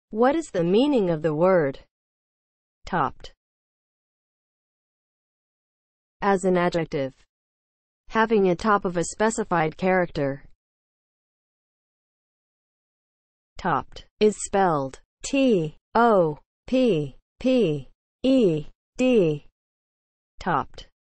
What is the meaning of the word topped? As an adjective, having a top of a specified character. Topped is spelled T-O-P-P-E-D. Topped.